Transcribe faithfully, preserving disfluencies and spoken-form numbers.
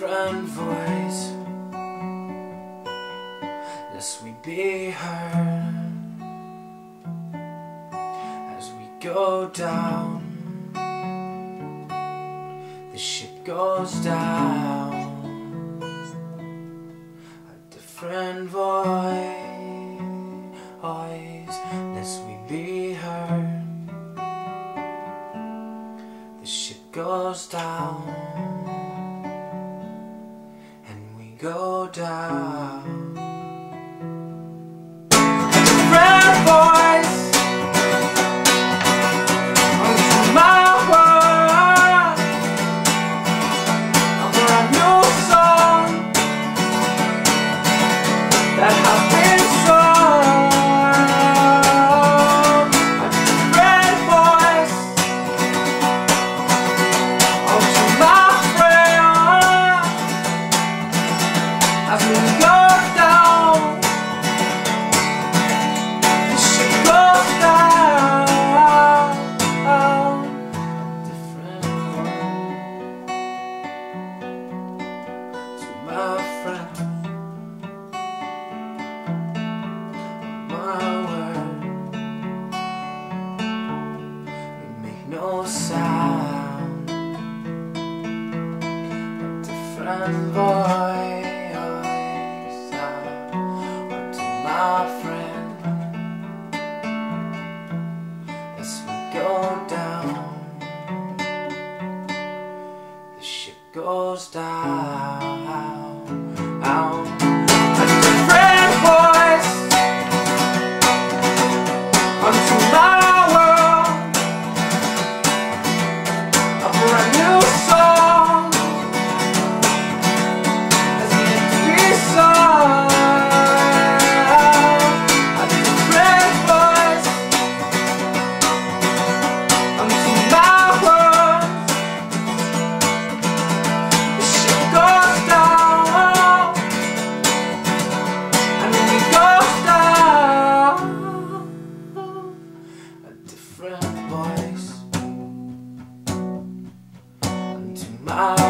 different voice, lest we be heard as we go down. The ship goes down. A different voice, lest we be heard. The ship goes down, and we go down. A different voice onto my world, a brand new song that has been sung. A different voice onto my friend as we go down. The ship goes down. A different voice to my friend. My word, we make no sound. A different voice to my friend as we go down. The ship goes down. A different voice onto my world, a brand new song has yet to be sung. A different voice onto my world. The ship goes down, and we go down. A different voice unto my